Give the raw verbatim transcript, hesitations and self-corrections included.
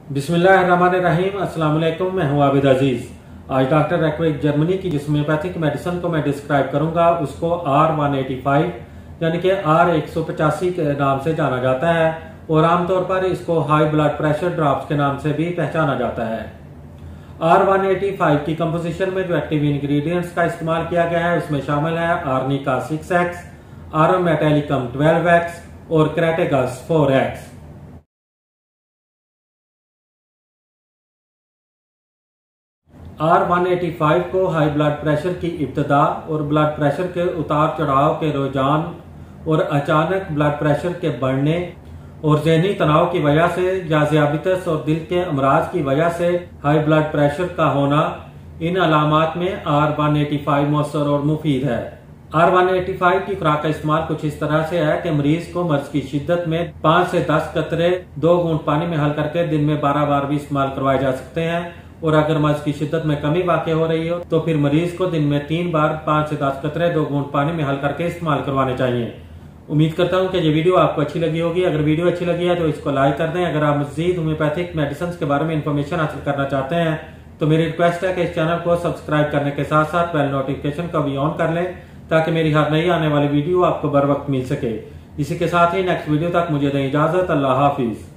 बिस्मिल्लाहिर्रहमानिर्रहीम। अस्सलाम वालेकुम, मैं हूं आबिद अजीज। आज डॉक्टर एक्विक जर्मनी की जिस होम्योपैथिक मेडिसिन को मैं डिस्क्राइब करूंगा उसको आर वन एटी फाइव यानी कि आर एक सौ पचासी के नाम से जाना जाता है और आमतौर पर इसको हाई ब्लड प्रेशर ड्रॉप्स के नाम से भी पहचाना जाता है। आर वन एटी फाइव की कंपोजिशन में जो एक्टिव इंग्रेडिएंट्स का इस्तेमाल किया गया है उसमें शामिल है आर्निका सिक्स एक्स, आरोमेटेलिकम ट्वेल्व एक्स और crataegus four X. R one eighty five को हाई ब्लड प्रेशर की इब्तदा और ब्लड प्रेशर के उतार चढ़ाव के रुझान और अचानक ब्लड प्रेशर के बढ़ने और जहनी तनाव की वजह से या ज़ियाबतीस और दिल के अमराज की वजह से हाई ब्लड प्रेशर का होना, इन अलामात में आर वन एटी फाइव मौसर और मुफीद है। आर वन एटी फाइव की खुराक का इस्तेमाल कुछ इस तरह से है कि मरीज को मर्ज की शिद्दत में पाँच से दस कतरे दो घूंट पानी में हल करके दिन में बारह बार भी इस्तेमाल करवाए जा सकते हैं और अगर मर्ज की शिद्दत में कमी वाक़ई हो रही हो तो फिर मरीज को दिन में तीन बार पाँच से दस कतरे दो घूंट पानी में हल करके इस्तेमाल करवाने चाहिए। उम्मीद करता हूं कि ये वीडियो आपको अच्छी लगी होगी। अगर वीडियो अच्छी लगी है तो इसको लाइक कर दें। अगर आप मजीद होम्योपैथिक मेडिसिन के बारे में इंफॉर्मेशन हासिल करना चाहते हैं तो मेरी रिक्वेस्ट है कि इस चैनल को सब्सक्राइब करने के साथ साथ बेल नोटिफिकेशन को भी ऑन कर लें ताकि मेरी हर नई आने वाली वीडियो आपको बर वक्त मिल सके। इसी के साथ ही नेक्स्ट वीडियो तक मुझे दें इजाजत। अल्लाह हाफिज।